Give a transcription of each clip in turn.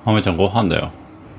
ハメちゃんご飯だよ。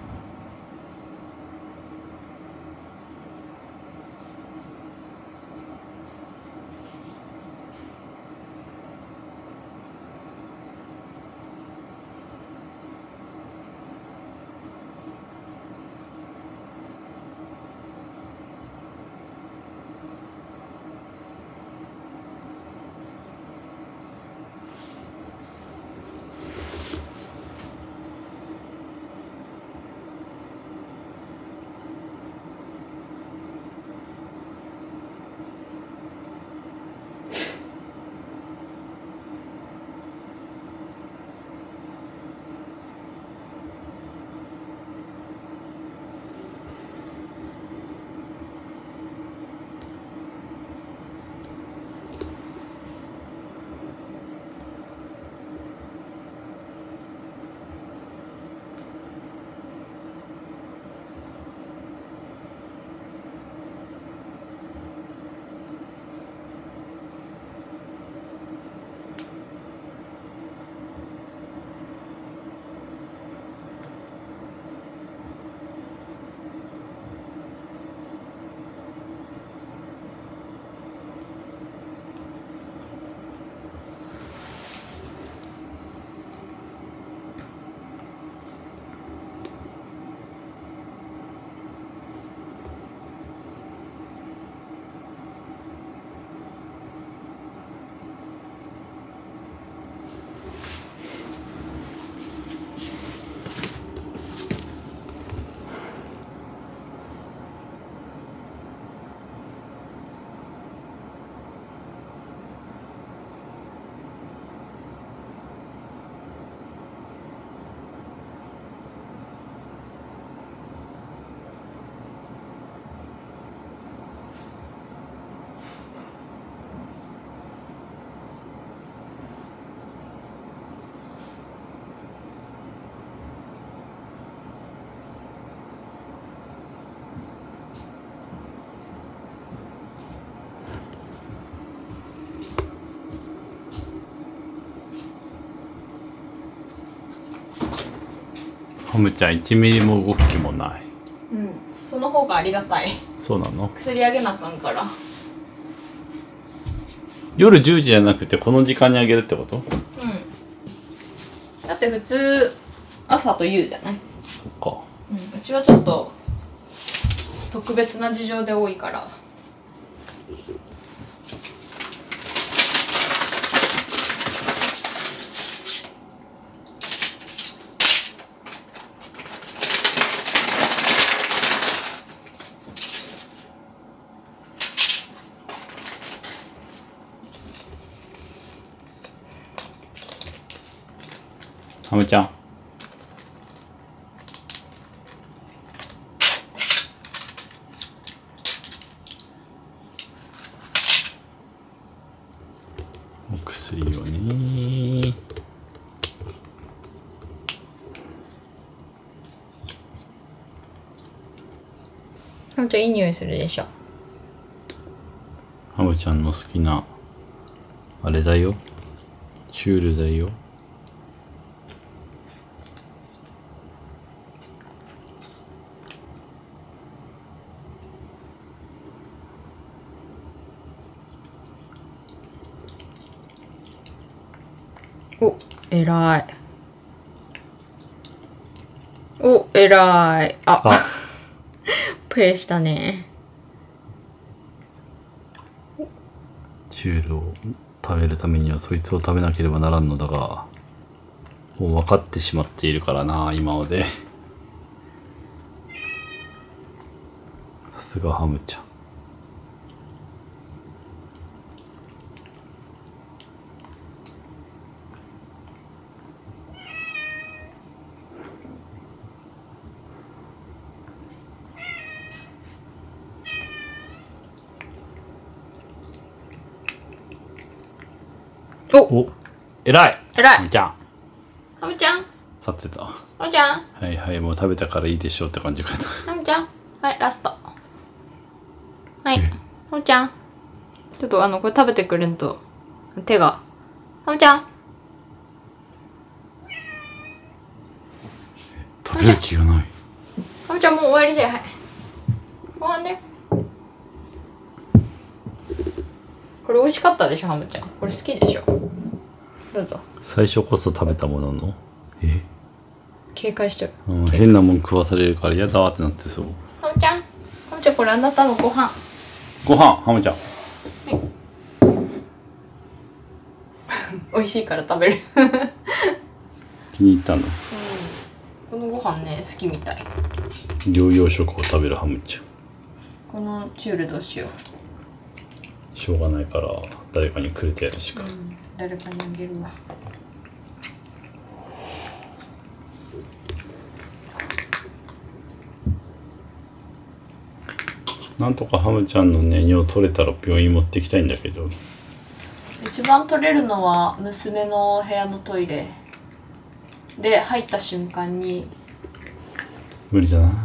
ハムちゃん1ミリも動く気もない。 うん、その方がありがたい。 そうなの？ 薬あげなあかんから。 夜10時じゃなくてこの時間にあげるってこと？ うん。だって普通朝と夕じゃない？ そっか。 うん、うちはちょっと特別な事情で多いから。 ハムちゃん。お薬をね。 ハムちゃんいい匂いするでしょ。 ハムちゃんの好きなあれだよ。シュールだよ。 お、偉い。お、偉い。あ、プレイしたね。 シュールを食べるためにはそいつを食べなければならんのだが、もう分かってしまっているからな、今まで。さすがハムちゃん。お、偉い。 偉い。 ハムちゃん。 ハムちゃん。 去ってた。 ハムちゃん。 はいはい、もう食べたからいいでしょうって感じかと。 ハムちゃん。はい、ラスト。はい。ハムちゃん。ちょっとこれ食べてくれんと手が。ハムちゃん。 食べる気がない。 ハムちゃんもう終わりで、はい。ご飯ね。これ美味しかったでしょ、ハムちゃん。これ好きでしょ。どうぞ。 最初こそ食べたものの、 警戒してる。 変なもん食わされるから嫌だってなってそう。 ハムちゃん、ハムちゃん、これあなたのご飯。 ご飯、ハムちゃん。 美味しいから食べる。 気に入ったの。 このご飯ね、好きみたい。 療養食を食べるハムちゃん。 このチュールどうしよう。しょうがないから誰かにくれてやるしか。 誰かにあげるわ。 なんとかハムちゃんのね尿取れたら病院持ってきたいんだけど。 一番取れるのは娘の部屋のトイレで入った瞬間に。 無理だな。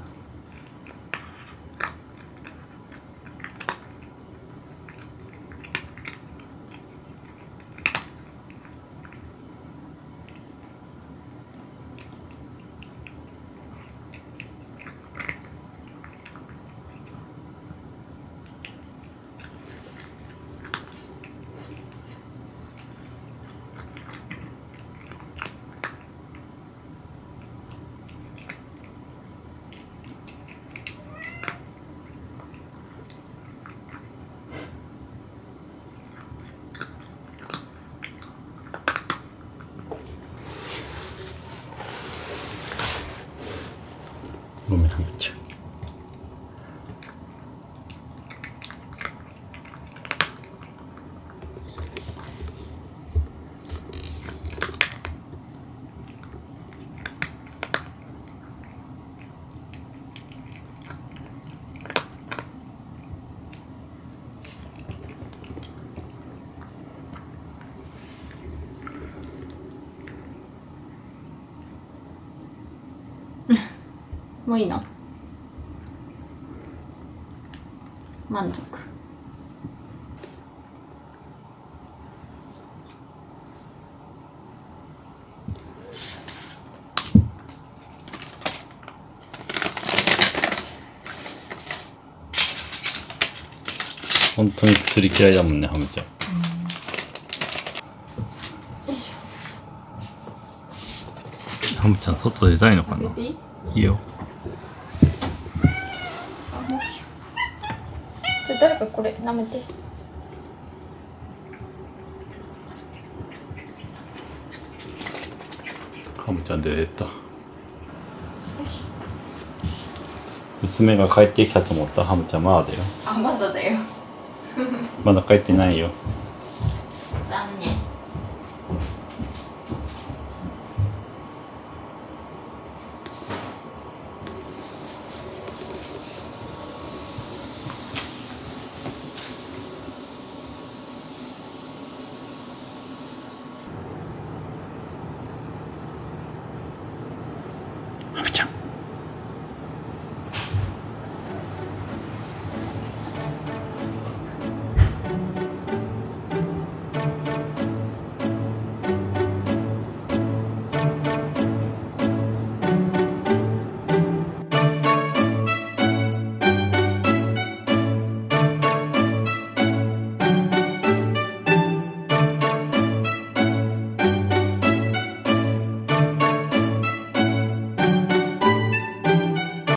ごめんハムちゃん。 もういいの？満足。 本当に薬嫌いだもんねハムちゃん。ハムちゃん外出たいのかな。いいよ。 じゃあ誰かこれ舐めて。 ハムちゃん出てった。娘が帰ってきたと思った。ハムちゃんまだだよ。 あ、まだだよ。 まだ帰ってないよ。